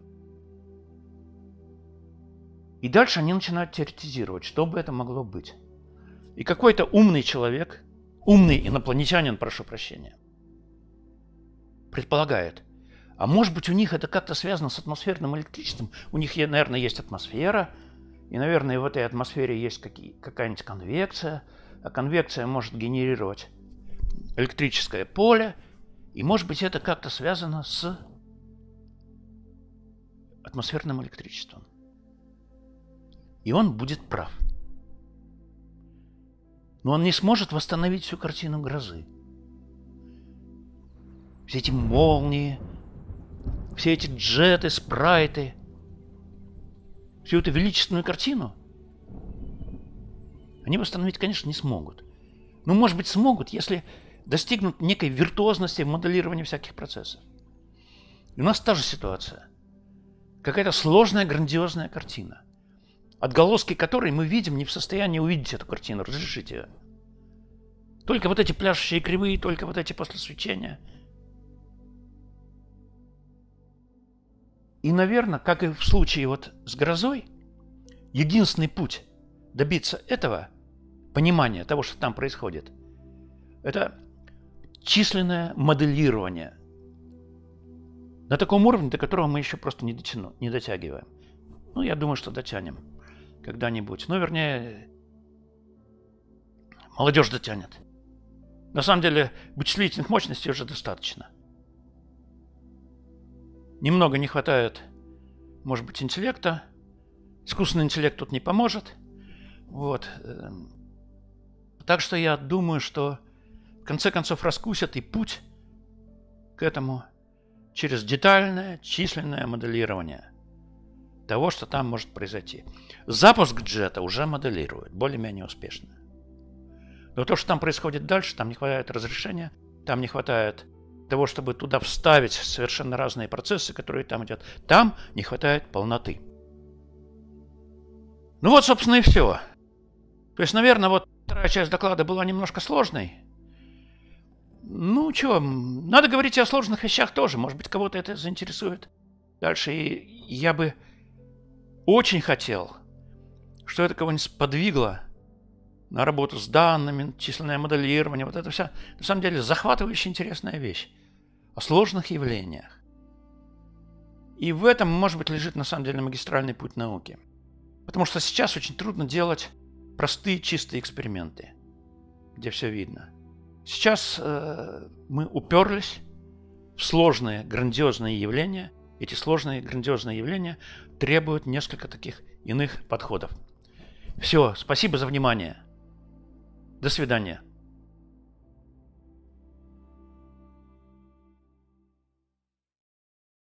И дальше они начинают теоретизировать, что бы это могло быть. И какой-то умный человек, умный инопланетянин, прошу прощения, предполагает, а может быть у них это как-то связано с атмосферным электричеством. У них, наверное, есть атмосфера, и, наверное, в этой атмосфере есть какая-нибудь конвекция, а конвекция может генерировать электрическое поле, и, может быть, это как-то связано с атмосферным электричеством. И он будет прав. Но он не сможет восстановить всю картину грозы. Все эти молнии, все эти джеты, спрайты, всю эту величественную картину они восстановить, конечно, не смогут. Но, может быть, смогут, если достигнут некой виртуозности в моделировании всяких процессов. И у нас та же ситуация. Какая-то сложная, грандиозная картина, отголоски которой мы видим, не в состоянии увидеть эту картину, разрешить ее. Только вот эти пляшущие кривые, только вот эти после свечения. И, наверное, как и в случае вот с грозой, единственный путь добиться этого понимания того, что там происходит, это численное моделирование на таком уровне, до которого мы еще просто не дотягиваем. Ну, я думаю, что дотянем когда-нибудь. Ну, вернее, молодежь дотянет. На самом деле, вычислительных мощностей уже достаточно. Немного не хватает, может быть, интеллекта. Искусственный интеллект тут не поможет. Вот. Так что я думаю, что в конце концов раскусят и путь к этому через детальное численное моделирование того, что там может произойти. Запуск джета уже моделирует, более-менее успешно. Но то, что там происходит дальше, там не хватает разрешения, там не хватает того, чтобы туда вставить совершенно разные процессы, которые там идут. Там не хватает полноты. Ну вот, собственно, и все. То есть, наверное, вот вторая часть доклада была немножко сложной. Ну, чего, надо говорить и о сложных вещах тоже. Может быть, кого-то это заинтересует. Дальше и я бы очень хотел, что это кого-нибудь сподвигло на работу с данными, численное моделирование. Вот это вся, на самом деле, захватывающая интересная вещь о сложных явлениях. И в этом, может быть, лежит, на самом деле, магистральный путь науки. Потому что сейчас очень трудно делать простые, чистые эксперименты, где все видно. Сейчас мы уперлись в сложные, грандиозные явления. Эти сложные, грандиозные явления требуют несколько таких иных подходов. Все, спасибо за внимание. До свидания.